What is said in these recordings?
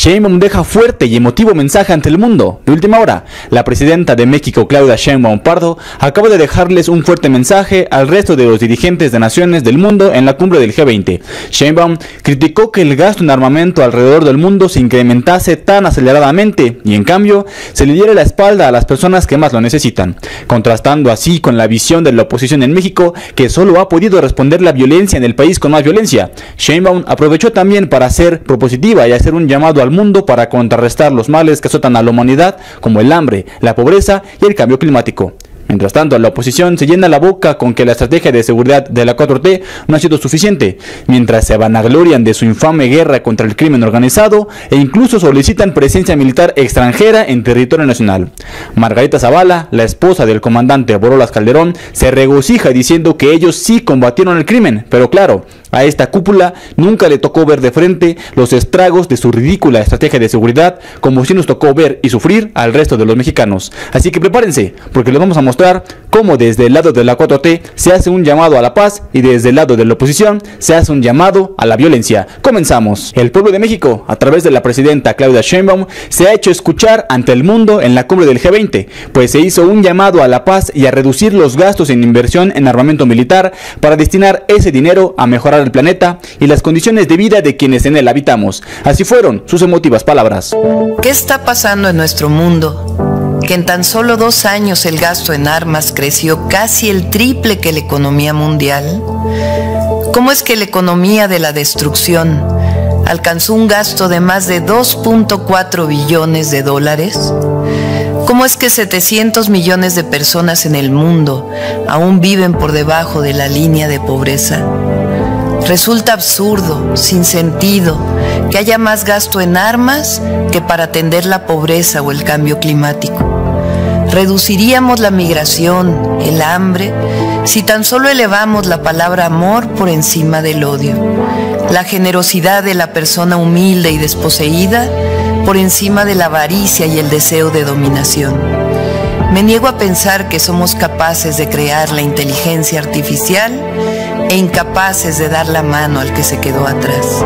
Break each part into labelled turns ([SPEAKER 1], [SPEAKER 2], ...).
[SPEAKER 1] Sheinbaum deja fuerte y emotivo mensaje ante el mundo. De última hora, la presidenta de México, Claudia Sheinbaum Pardo, acaba de dejarles un fuerte mensaje al resto de los dirigentes de naciones del mundo en la cumbre del G20. Sheinbaum criticó que el gasto en armamento alrededor del mundo se incrementase tan aceleradamente y en cambio se le diera la espalda a las personas que más lo necesitan, contrastando así con la visión de la oposición en México, que solo ha podido responder la violencia en el país con más violencia. Sheinbaum aprovechó también para ser propositiva y hacer un llamado al mundo para contrarrestar los males que azotan a la humanidad, como el hambre, la pobreza y el cambio climático. Mientras tanto, la oposición se llena la boca con que la estrategia de seguridad de la 4T no ha sido suficiente, mientras se vanaglorian de su infame guerra contra el crimen organizado e incluso solicitan presencia militar extranjera en territorio nacional. Margarita Zavala, la esposa del comandante Borolas Calderón, se regocija diciendo que ellos sí combatieron el crimen, pero claro, a esta cúpula nunca le tocó ver de frente los estragos de su ridícula estrategia de seguridad, como si nos tocó ver y sufrir al resto de los mexicanos. Así que prepárense, porque les vamos a mostrar cómo desde el lado de la 4T se hace un llamado a la paz y desde el lado de la oposición se hace un llamado a la violencia. Comenzamos. El pueblo de México, a través de la presidenta Claudia Sheinbaum, se ha hecho escuchar ante el mundo en la cumbre del G20, pues se hizo un llamado a la paz y a reducir los gastos en inversión en armamento militar para destinar ese dinero a mejorar el planeta y las condiciones de vida de quienes en él habitamos. Así fueron sus emotivas palabras.
[SPEAKER 2] ¿Qué está pasando en nuestro mundo? Que en tan solo 2 años el gasto en armas creció casi el triple que la economía mundial. ¿Cómo es que la economía de la destrucción alcanzó un gasto de más de 2.4 billones de dólares? ¿Cómo es que 700 millones de personas en el mundo aún viven por debajo de la línea de pobreza? Resulta absurdo, sin sentido, que haya más gasto en armas que para atender la pobreza o el cambio climático. Reduciríamos la migración, el hambre, si tan solo elevamos la palabra amor por encima del odio, la generosidad de la persona humilde y desposeída por encima de la avaricia y el deseo de dominación. Me niego a pensar que somos capaces de crear la inteligencia artificial e incapaces de dar la mano al que se quedó atrás.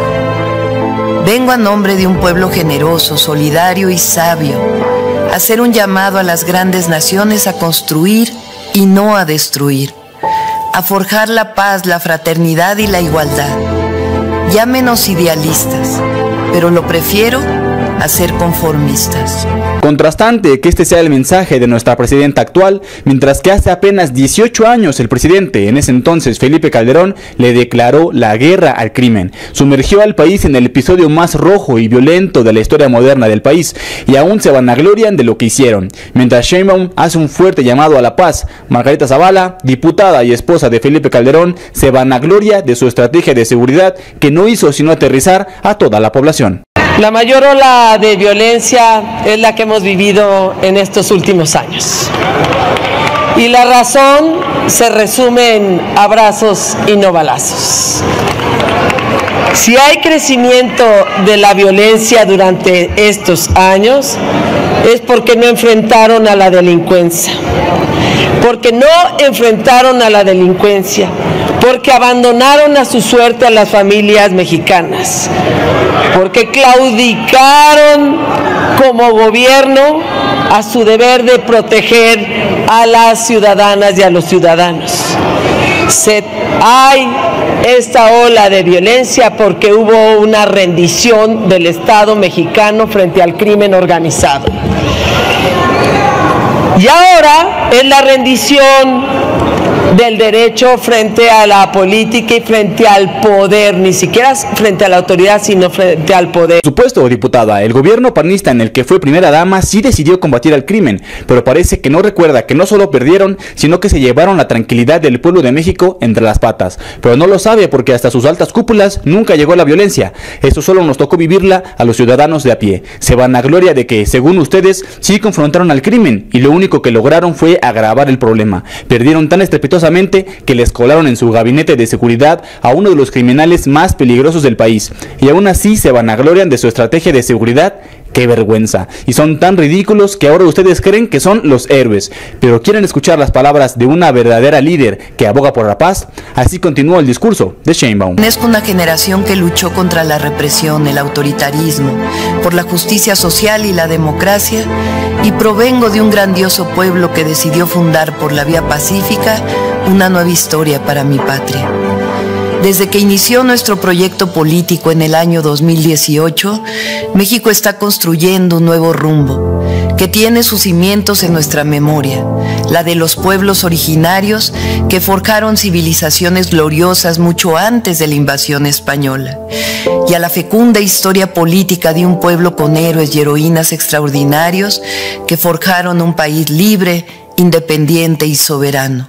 [SPEAKER 2] Vengo a nombre de un pueblo generoso, solidario y sabio, a hacer un llamado a las grandes naciones a construir y no a destruir, a forjar la paz, la fraternidad y la igualdad. Llámenos idealistas, pero lo prefiero a ser conformistas.
[SPEAKER 1] Contrastante que este sea el mensaje de nuestra presidenta actual, mientras que hace apenas 18 años el presidente, en ese entonces Felipe Calderón, le declaró la guerra al crimen, sumergió al país en el episodio más rojo y violento de la historia moderna del país, y aún se vanaglorian de lo que hicieron. Mientras Sheinbaum hace un fuerte llamado a la paz, Margarita Zavala, diputada y esposa de Felipe Calderón, se vanagloria de su estrategia de seguridad que no hizo sino aterrizar a toda la población.
[SPEAKER 3] La mayor ola de violencia es la que hemos vivido en estos últimos años. Y la razón se resume en abrazos y no balazos. Si hay crecimiento de la violencia durante estos años, es porque no enfrentaron a la delincuencia. Porque no enfrentaron a la delincuencia, porque abandonaron a su suerte a las familias mexicanas, porque claudicaron como gobierno a su deber de proteger a las ciudadanas y a los ciudadanos. Hay esta ola de violencia porque hubo una rendición del Estado mexicano frente al crimen organizado. Y ahora es la rendición del derecho frente a la política y frente al poder, ni siquiera frente a la autoridad, sino frente al poder.
[SPEAKER 1] Por supuesto, diputada, el gobierno panista en el que fue primera dama sí decidió combatir al crimen, pero parece que no recuerda que no solo perdieron, sino que se llevaron la tranquilidad del pueblo de México entre las patas. Pero no lo sabe porque hasta sus altas cúpulas nunca llegó la violencia. Eso solo nos tocó vivirla a los ciudadanos de a pie. Se vanagloria de que, según ustedes, sí confrontaron al crimen y lo único que lograron fue agravar el problema. Perdieron tan estrepitosamente que les colaron en su gabinete de seguridad a uno de los criminales más peligrosos del país, y aún así se vanaglorian de su estrategia de seguridad ¡Qué vergüenza! Y son tan ridículos que ahora ustedes creen que son los héroes. Pero ¿quieren escuchar las palabras de una verdadera líder que aboga por la paz? Así continuó el discurso de Sheinbaum.
[SPEAKER 2] Es una generación que luchó contra la represión, el autoritarismo, por la justicia social y la democracia, y provengo de un grandioso pueblo que decidió fundar por la vía pacífica una nueva historia para mi patria. Desde que inició nuestro proyecto político en el año 2018, México está construyendo un nuevo rumbo, que tiene sus cimientos en nuestra memoria, la de los pueblos originarios que forjaron civilizaciones gloriosas mucho antes de la invasión española, y a la fecunda historia política de un pueblo con héroes y heroínas extraordinarios que forjaron un país libre, independiente y soberano.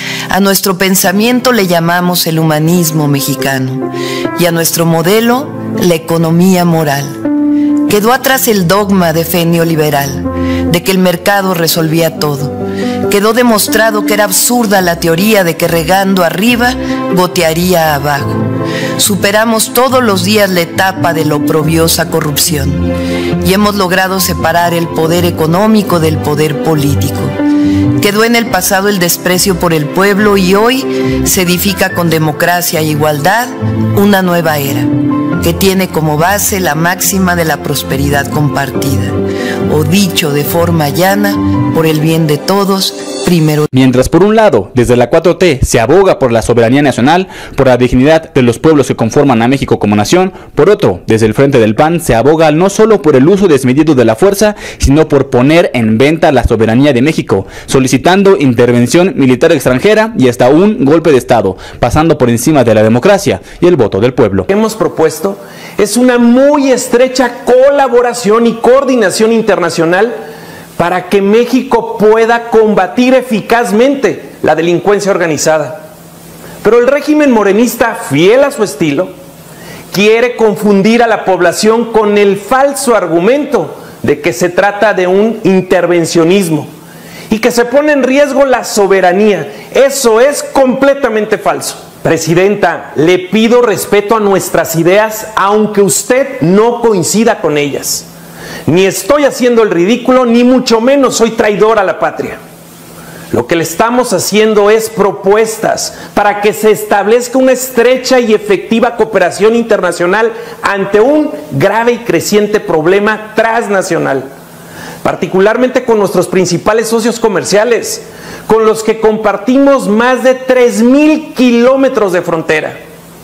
[SPEAKER 2] A nuestro pensamiento le llamamos el humanismo mexicano y a nuestro modelo la economía moral. Quedó atrás el dogma de fe neoliberal, de que el mercado resolvía todo. Quedó demostrado que era absurda la teoría de que regando arriba gotearía abajo. Superamos todos los días la etapa de la oprobiosa corrupción y hemos logrado separar el poder económico del poder político. Quedó en el pasado el desprecio por el pueblo y hoy se edifica con democracia e igualdad una nueva era, que tiene como base la máxima de la prosperidad compartida, o dicho de forma llana, por el bien de todos, primero.
[SPEAKER 1] Mientras por un lado, desde la 4T se aboga por la soberanía nacional, por la dignidad de los pueblos que conforman a México como nación, por otro, desde el Frente del PAN se aboga no solo por el uso desmedido de la fuerza, sino por poner en venta la soberanía de México, solicitando intervención militar extranjera y hasta un golpe de Estado, pasando por encima de la democracia y el voto del pueblo.
[SPEAKER 4] Lo que hemos propuesto es una muy estrecha colaboración y coordinación internacional para que México pueda combatir eficazmente la delincuencia organizada. Pero el régimen morenista, fiel a su estilo, quiere confundir a la población con el falso argumento de que se trata de un intervencionismo y que se pone en riesgo la soberanía. Eso es completamente falso. Presidenta, le pido respeto a nuestras ideas, aunque usted no coincida con ellas. Ni estoy haciendo el ridículo, ni mucho menos soy traidor a la patria. Lo que le estamos haciendo es propuestas para que se establezca una estrecha y efectiva cooperación internacional ante un grave y creciente problema transnacional, particularmente con nuestros principales socios comerciales, con los que compartimos más de 3,000 kilómetros de frontera.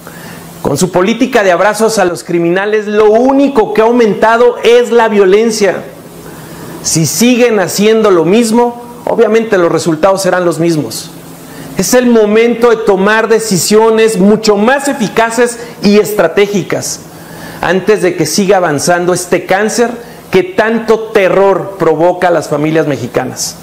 [SPEAKER 4] Con su política de abrazos a los criminales, lo único que ha aumentado es la violencia. Si siguen haciendo lo mismo, obviamente los resultados serán los mismos. Es el momento de tomar decisiones mucho más eficaces y estratégicas, antes de que siga avanzando este cáncer que tanto terror provoca a las familias mexicanas.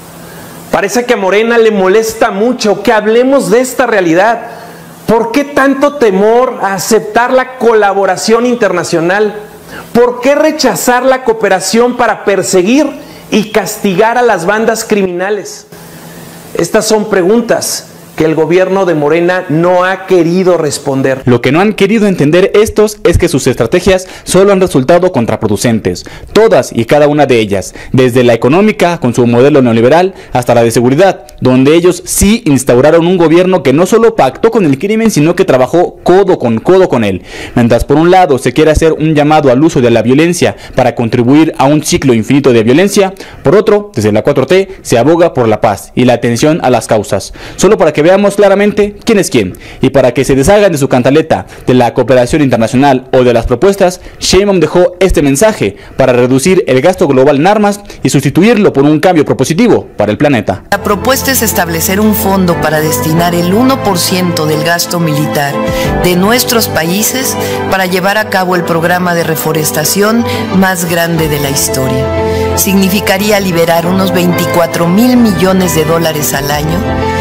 [SPEAKER 4] Parece que a Morena le molesta mucho que hablemos de esta realidad. ¿Por qué tanto temor a aceptar la colaboración internacional? ¿Por qué rechazar la cooperación para perseguir y castigar a las bandas criminales? Estas son preguntas que el gobierno de Morena no ha querido responder.
[SPEAKER 1] Lo que no han querido entender estos es que sus estrategias solo han resultado contraproducentes, todas y cada una de ellas, desde la económica con su modelo neoliberal hasta la de seguridad, donde ellos sí instauraron un gobierno que no solo pactó con el crimen, sino que trabajó codo con él. Mientras por un lado se quiere hacer un llamado al uso de la violencia para contribuir a un ciclo infinito de violencia, por otro, desde la 4T se aboga por la paz y la atención a las causas, solo para que veamos claramente quién es quién, y para que se deshagan de su cantaleta de la cooperación internacional o de las propuestas. Sheinbaum dejó este mensaje para reducir el gasto global en armas y sustituirlo por un cambio propositivo para el planeta.
[SPEAKER 2] La propuesta es establecer un fondo para destinar el 1% del gasto militar de nuestros países para llevar a cabo el programa de reforestación más grande de la historia. Significaría liberar unos 24,000 millones de dólares al año,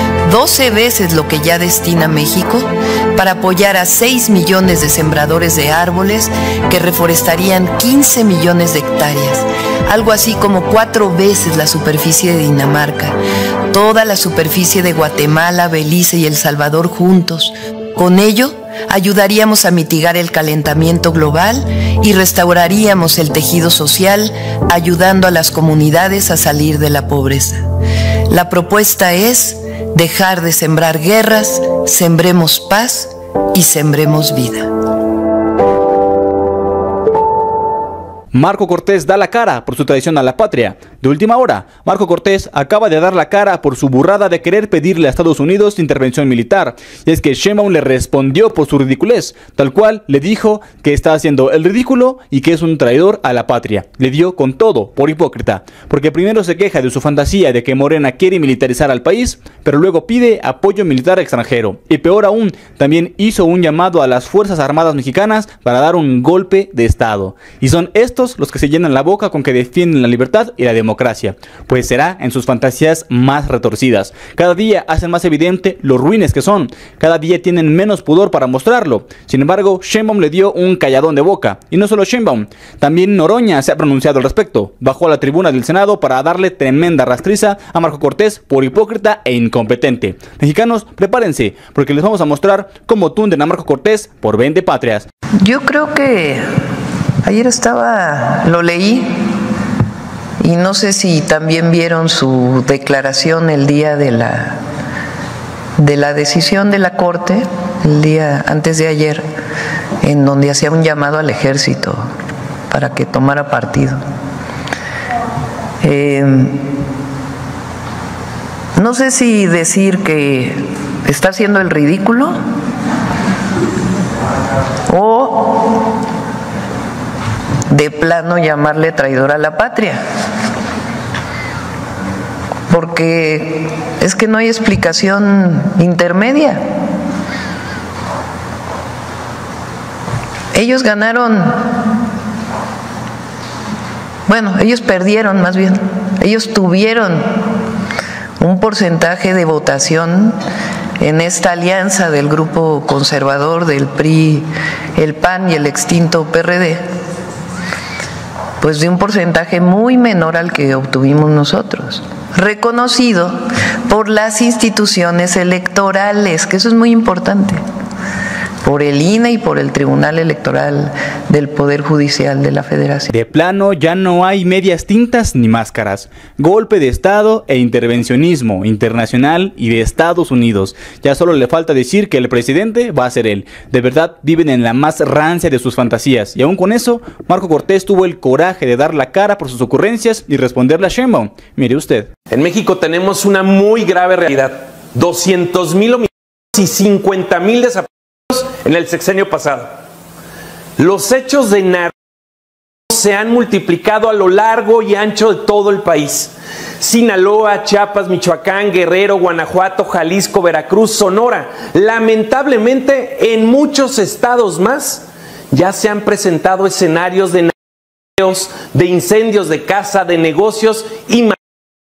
[SPEAKER 2] 12 veces lo que ya destina México, para apoyar a 6 millones de sembradores de árboles que reforestarían 15 millones de hectáreas, algo así como 4 veces la superficie de Dinamarca, toda la superficie de Guatemala, Belice y El Salvador juntos. Con ello, ayudaríamos a mitigar el calentamiento global y restauraríamos el tejido social, ayudando a las comunidades a salir de la pobreza. La propuesta es dejar de sembrar guerras, sembremos paz y sembremos vida.
[SPEAKER 1] Marco Cortés da la cara por su traición a la patria. De última hora, Marco Cortés acaba de dar la cara por su burrada de querer pedirle a Estados Unidos intervención militar. Y es que Sheinbaum le respondió por su ridiculez, tal cual le dijo que está haciendo el ridículo y que es un traidor a la patria. Le dio con todo, por hipócrita, porque primero se queja de su fantasía de que Morena quiere militarizar al país, pero luego pide apoyo militar extranjero. Y peor aún, también hizo un llamado a las Fuerzas Armadas mexicanas para dar un golpe de Estado. Y son estos los que se llenan la boca con que defienden la libertad y la democracia, pues será en sus fantasías más retorcidas. Cada día hacen más evidente lo ruines que son, cada día tienen menos pudor para mostrarlo. Sin embargo, Sheinbaum le dio un calladón de boca, y no solo Sheinbaum, también Noroña se ha pronunciado al respecto. Bajó a la tribuna del Senado para darle tremenda rastriza a Marco Cortés por hipócrita e incompetente. Mexicanos, prepárense, porque les vamos a mostrar cómo tunden a Marco Cortés por vendepatrias.
[SPEAKER 2] Yo creo que ayer lo leí y no sé si también vieron su declaración el día de la decisión de la Corte, el día antes de ayer, en donde hacía un llamado al ejército para que tomara partido. No sé si decir que está haciendo el ridículo o de plano llamarle traidor a la patria, porque es que no hay explicación intermedia. Ellos ganaron, bueno, ellos perdieron más bien, ellos tuvieron un porcentaje de votación en esta alianza del grupo conservador del PRI, el PAN y el extinto PRD, pues de un porcentaje muy menor al que obtuvimos nosotros, reconocido por las instituciones electorales, que eso es muy importante, por el INE y por el Tribunal Electoral del Poder Judicial de la Federación.
[SPEAKER 1] De plano ya no hay medias tintas ni máscaras. Golpe de Estado e intervencionismo internacional y de Estados Unidos. Ya solo le falta decir que el presidente va a ser él. De verdad viven en la más rancia de sus fantasías. Y aún con eso, Marco Cortés tuvo el coraje de dar la cara por sus ocurrencias y responderle a Sheinbaum. Mire usted.
[SPEAKER 4] En México tenemos una muy grave realidad. 200,000 homicidios y 50,000 desaparecidos en el sexenio pasado. Los hechos de narcotráfico se han multiplicado a lo largo y ancho de todo el país. Sinaloa, Chiapas, Michoacán, Guerrero, Guanajuato, Jalisco, Veracruz, Sonora. Lamentablemente, en muchos estados más ya se han presentado escenarios de narcomenudeos, de incendios de casa, de negocios y más.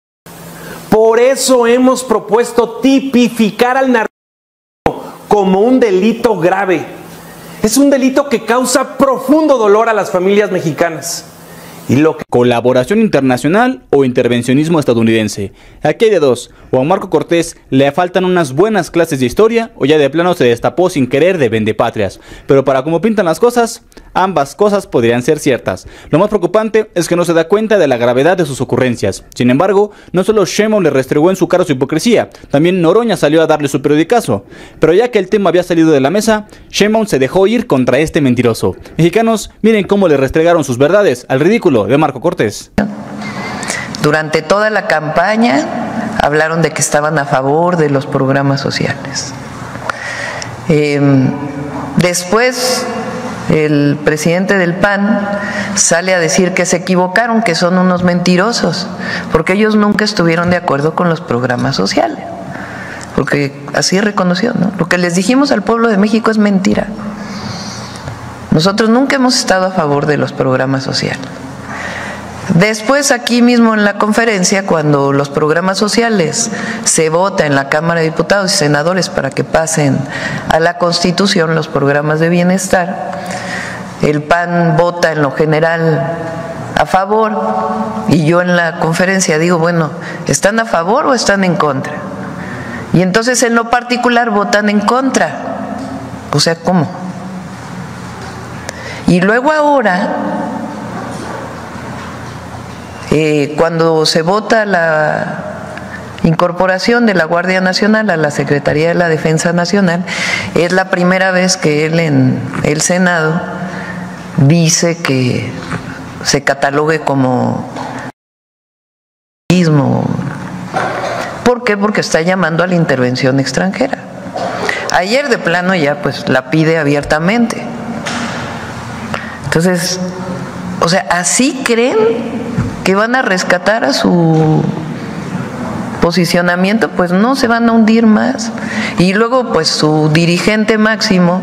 [SPEAKER 4] Por eso hemos propuesto tipificar al narcotráfico como un delito grave. Es un delito que causa profundo dolor a las familias mexicanas.
[SPEAKER 1] Colaboración internacional o intervencionismo estadounidense. Aquí hay de dos. O a Marco Cortés le faltan unas buenas clases de historia, o ya de plano se destapó sin querer de vendepatrias. Pero para como pintan las cosas, ambas cosas podrían ser ciertas. Lo más preocupante es que no se da cuenta de la gravedad de sus ocurrencias. Sin embargo, no solo Sheinbaum le restregó en su cara su hipocresía, también Noroña salió a darle su periodicazo. Pero ya que el tema había salido de la mesa, Sheinbaum se dejó ir contra este mentiroso. Mexicanos, miren cómo le restregaron sus verdades al ridículo de Marco Cortés.
[SPEAKER 2] Durante toda la campaña hablaron de que estaban a favor de los programas sociales. Después el presidente del PAN sale a decir que se equivocaron, que son unos mentirosos, porque ellos nunca estuvieron de acuerdo con los programas sociales, porque así reconoció, ¿no? Lo que les dijimos al pueblo de México es mentira. Nosotros nunca hemos estado a favor de los programas sociales. Después, aquí mismo en la conferencia, cuando los programas sociales se vota en la Cámara de Diputados y Senadores para que pasen a la Constitución los programas de bienestar, el PAN vota en lo general a favor, y yo en la conferencia digo, bueno, ¿están a favor o están en contra? Y entonces en lo particular votan en contra. O sea, ¿cómo? Y luego ahora, cuando se vota la incorporación de la Guardia Nacional a la Secretaría de la Defensa Nacional, es la primera vez que él en el Senado dice que se catalogue como terrorismo. ¿Por qué? Porque está llamando a la intervención extranjera. Ayer de plano ya pues la pide abiertamente. Entonces, o sea, ¿así creen que van a rescatar a su posicionamiento? Pues no, se van a hundir más. Y luego pues su dirigente máximo,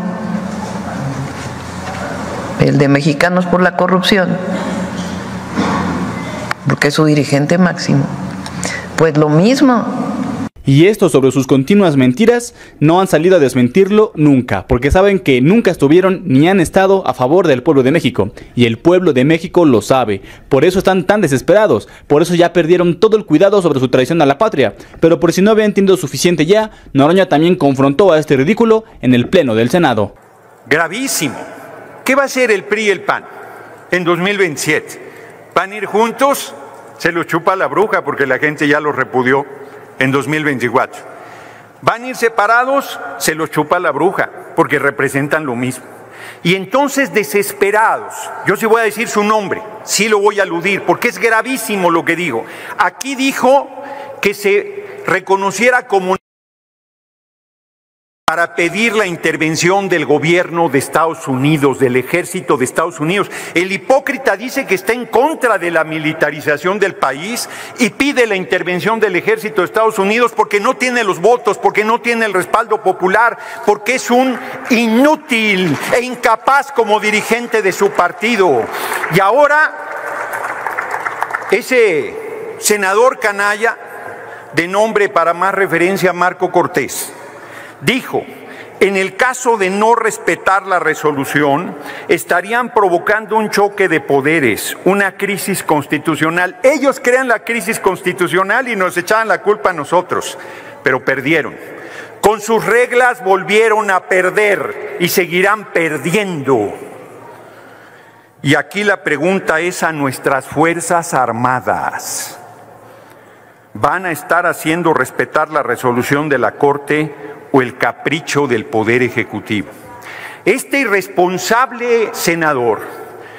[SPEAKER 2] el de Mexicanos por la Corrupción, porque es su dirigente máximo, pues lo mismo.
[SPEAKER 1] Y esto sobre sus continuas mentiras, no han salido a desmentirlo nunca, porque saben que nunca estuvieron ni han estado a favor del pueblo de México, y el pueblo de México lo sabe. Por eso están tan desesperados, por eso ya perdieron todo el cuidado sobre su traición a la patria. Pero por si no habían entendido suficiente ya, Noroña también confrontó a este ridículo en el pleno del Senado.
[SPEAKER 5] Gravísimo. ¿Qué va a hacer el PRI y el PAN en 2027? ¿Van a ir juntos? Se los chupa la bruja porque la gente ya los repudió en 2024. ¿Van a ir separados? Se los chupa la bruja porque representan lo mismo. Y entonces desesperados, yo sí voy a decir su nombre, sí lo voy a aludir porque es gravísimo lo que digo. Aquí dijo que se reconociera como para pedir la intervención del gobierno de Estados Unidos, del ejército de Estados Unidos. El hipócrita dice que está en contra de la militarización del país y pide la intervención del ejército de Estados Unidos porque no tiene los votos, porque no tiene el respaldo popular, porque es un inútil e incapaz como dirigente de su partido. Y ahora, ese senador canalla, de nombre para más referencia Marco Cortés, dijo, en el caso de no respetar la resolución, estarían provocando un choque de poderes, una crisis constitucional. Ellos crean la crisis constitucional y nos echaban la culpa a nosotros, pero perdieron. Con sus reglas volvieron a perder y seguirán perdiendo. Y aquí la pregunta es a nuestras Fuerzas Armadas. ¿Van a estar haciendo respetar la resolución de la Corte o el capricho del Poder Ejecutivo? Este irresponsable senador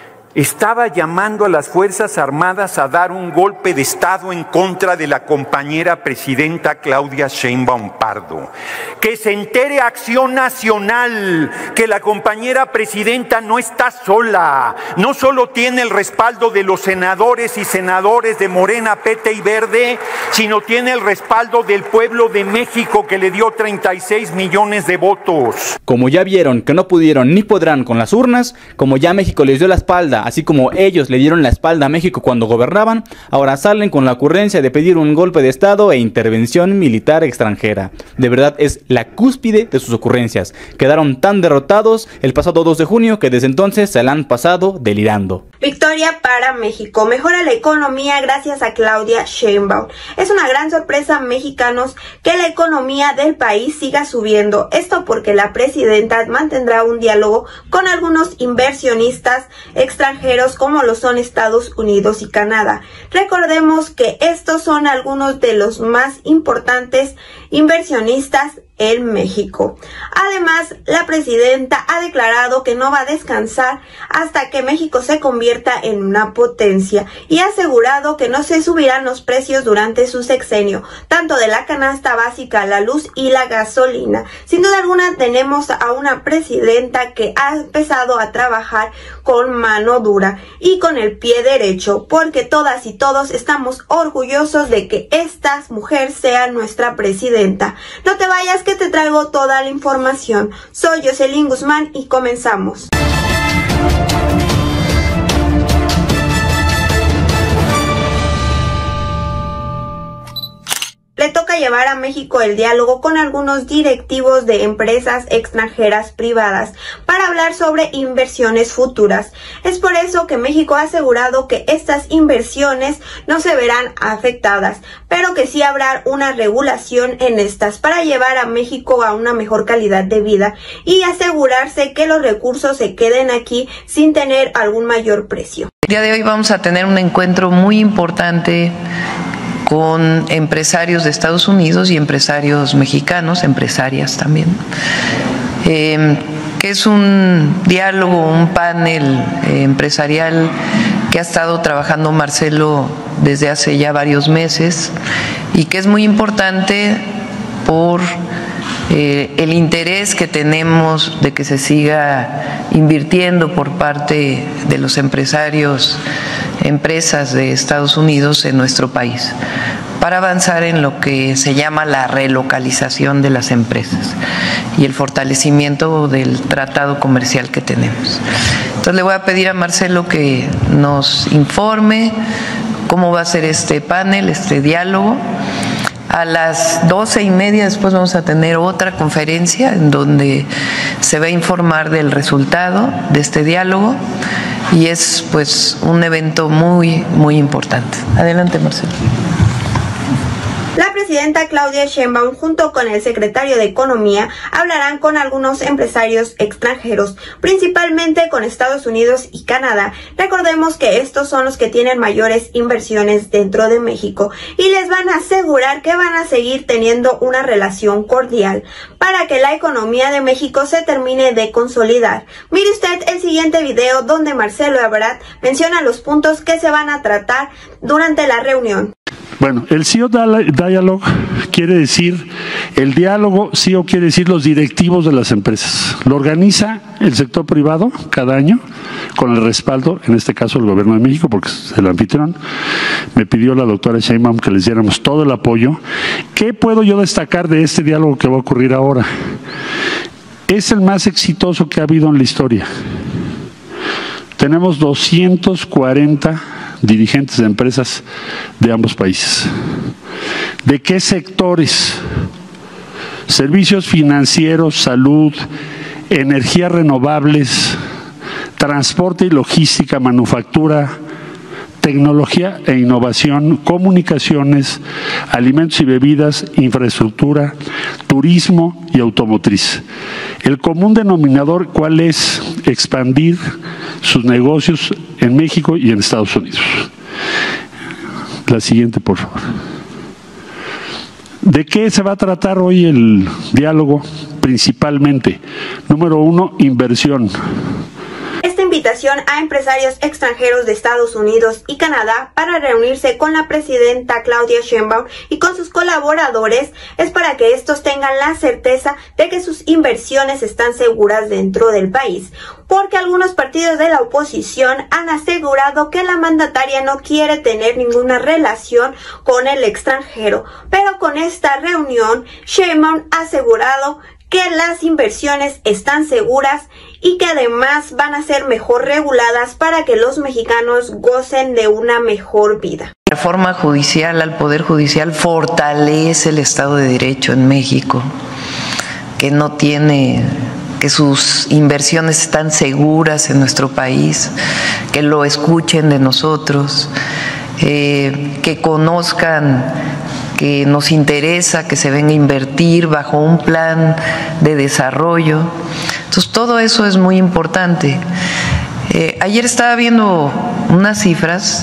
[SPEAKER 5] estaba llamando a las Fuerzas Armadas a dar un golpe de Estado en contra de la compañera presidenta Claudia Sheinbaum Pardo. Que se entere Acción Nacional que la compañera presidenta no está sola, no solo tiene el respaldo de los senadores y senadores de Morena, PT y Verde, sino tiene el respaldo del pueblo de México que le dio 36 millones de votos.
[SPEAKER 1] Como ya vieron que no pudieron ni podrán con las urnas, como ya México les dio la espalda, así como ellos le dieron la espalda a México cuando gobernaban, ahora salen con la ocurrencia de pedir un golpe de Estado e intervención militar extranjera. De verdad es la cúspide de sus ocurrencias. Quedaron tan derrotados el pasado 2 de junio que desde entonces se la han pasado delirando.
[SPEAKER 6] Victoria para México. Mejora la economía gracias a Claudia Sheinbaum. Es una gran sorpresa, mexicanos, que la economía del país siga subiendo. Esto porque la presidenta mantendrá un diálogo con algunos inversionistas extranjeros como lo son Estados Unidos y Canadá. Recordemos que estos son algunos de los más importantes inversionistas en México. Además, la presidenta ha declarado que no va a descansar hasta que México se convierta en una potencia y ha asegurado que no se subirán los precios durante su sexenio, tanto de la canasta básica, la luz y la gasolina. Sin duda alguna tenemos a una presidenta que ha empezado a trabajar con mano dura y con el pie derecho, porque todas y todos estamos orgullosos de que esta mujer sea nuestra presidenta. No te vayas, que te traigo toda la información. Soy Jocelyn Guzmán y comenzamos. Le toca llevar llevar a México el diálogo con algunos directivos de empresas extranjeras privadas para hablar sobre inversiones futuras. Es por eso que México ha asegurado que estas inversiones no se verán afectadas, pero que sí habrá una regulación en estas para llevar a México a una mejor calidad de vida y asegurarse que los recursos se queden aquí sin tener algún mayor precio.
[SPEAKER 2] El día de hoy vamos a tener un encuentro muy importante con empresarios de Estados Unidos y empresarios mexicanos, empresarias también, que es un diálogo, un panel empresarial que ha estado trabajando Marcelo desde hace ya varios meses y que es muy importante por el interés que tenemos de que se siga invirtiendo por parte de los empresarios, empresas de Estados Unidos en nuestro país, para avanzar en lo que se llama la relocalización de las empresas y el fortalecimiento del tratado comercial que tenemos. Entonces le voy a pedir a Marcelo que nos informe cómo va a ser este panel, este diálogo. A las 12:30 después vamos a tener otra conferencia en donde se va a informar del resultado de este diálogo y es pues un evento muy importante. Adelante, Marcelo.
[SPEAKER 6] La presidenta Claudia Sheinbaum junto con el secretario de Economía hablarán con algunos empresarios extranjeros, principalmente con Estados Unidos y Canadá. Recordemos que estos son los que tienen mayores inversiones dentro de México y les van a asegurar que van a seguir teniendo una relación cordial para que la economía de México se termine de consolidar. Mire usted el siguiente video donde Marcelo Ebrard menciona los puntos que se van a tratar durante la reunión.
[SPEAKER 7] Bueno, el CEO Dialogue quiere decir, el diálogo CEO quiere decir los directivos de las empresas. Lo organiza el sector privado cada año con el respaldo, en este caso el Gobierno de México, porque es el anfitrión. Me pidió la doctora Sheinbaum que les diéramos todo el apoyo. ¿Qué puedo yo destacar de este diálogo que va a ocurrir ahora? Es el más exitoso que ha habido en la historia. Tenemos 240 dirigentes de empresas de ambos países. ¿De qué sectores? Servicios financieros, salud, energías renovables, transporte y logística, manufactura, tecnología e innovación, comunicaciones, alimentos y bebidas, infraestructura, turismo y automotriz. El común denominador, ¿cuál es? Expandir sus negocios en México y en Estados Unidos. La siguiente, por favor. ¿De qué se va a tratar hoy el diálogo? Principalmente, número 1, inversión.
[SPEAKER 6] Esta invitación a empresarios extranjeros de Estados Unidos y Canadá para reunirse con la presidenta Claudia Sheinbaum y con sus colaboradores es para que estos tengan la certeza de que sus inversiones están seguras dentro del país, porque algunos partidos de la oposición han asegurado que la mandataria no quiere tener ninguna relación con el extranjero, pero con esta reunión Sheinbaum ha asegurado que las inversiones están seguras y que además van a ser mejor reguladas para que los mexicanos gocen de una mejor vida.
[SPEAKER 2] La reforma judicial al Poder Judicial fortalece el Estado de Derecho en México, que no tiene, que sus inversiones están seguras en nuestro país, que lo escuchen de nosotros, que conozcan que nos interesa que se venga a invertir bajo un plan de desarrollo. Entonces, todo eso es muy importante. Ayer estaba viendo unas cifras.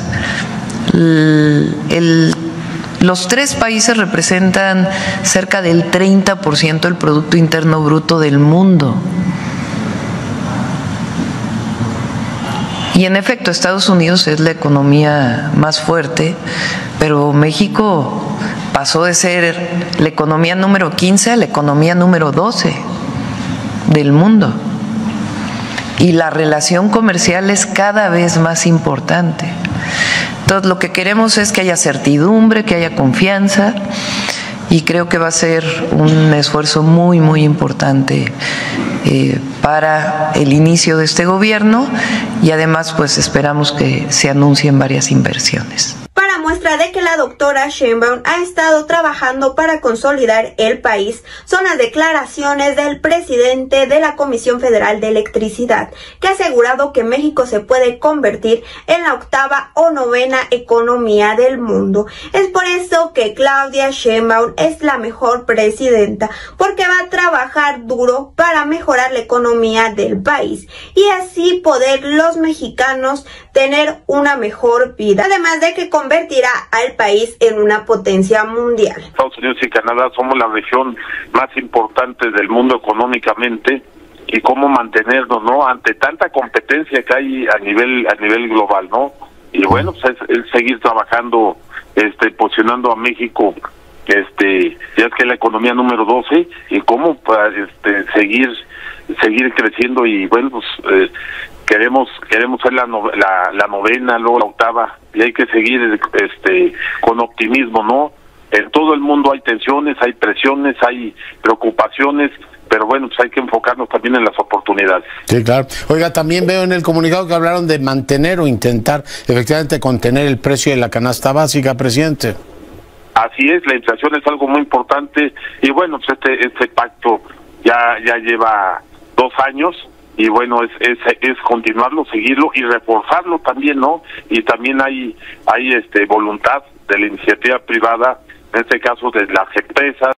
[SPEAKER 2] Los tres países representan cerca del 30% del Producto Interno Bruto del mundo. Y en efecto, Estados Unidos es la economía más fuerte, pero México pasó de ser la economía número 15 a la economía número 12 del mundo. Y la relación comercial es cada vez más importante. Entonces, lo que queremos es que haya certidumbre, que haya confianza, y creo que va a ser un esfuerzo muy importante para el inicio de este gobierno, y además pues esperamos que se anuncien varias inversiones.
[SPEAKER 6] Para muestra de que la doctora Sheinbaum ha estado trabajando para consolidar el país son las declaraciones del presidente de la Comisión Federal de Electricidad, que ha asegurado que México se puede convertir en la 8ª o 9ª economía del mundo. Es por eso que Claudia Sheinbaum es la mejor presidenta, porque va a trabajar duro para mejorar la economía del país y así poder los mexicanos tener una mejor vida, además de que convertirá al país en una potencia mundial.
[SPEAKER 8] Estados Unidos y Canadá somos la región más importante del mundo económicamente, y cómo mantenernos, ¿no?, ante tanta competencia que hay a nivel global, ¿no? Y bueno, pues es seguir trabajando, posicionando a México, ya es que es la economía número 12, y cómo seguir creciendo. Y bueno, pues queremos ser la 9ª, luego la 8ª, y hay que seguir con optimismo, ¿no? En todo el mundo hay tensiones, hay presiones, hay preocupaciones, pero bueno, pues hay que enfocarnos también en las oportunidades.
[SPEAKER 9] Sí, claro. Oiga, también veo en el comunicado que hablaron de mantener o intentar efectivamente contener el precio de la canasta básica, presidente.
[SPEAKER 8] Así es, la inflación es algo muy importante, y bueno, pues este pacto ya lleva 2 años, y bueno, es continuarlo, seguirlo y reforzarlo también, ¿no? Y también hay voluntad de la iniciativa privada, en este caso de las empresas,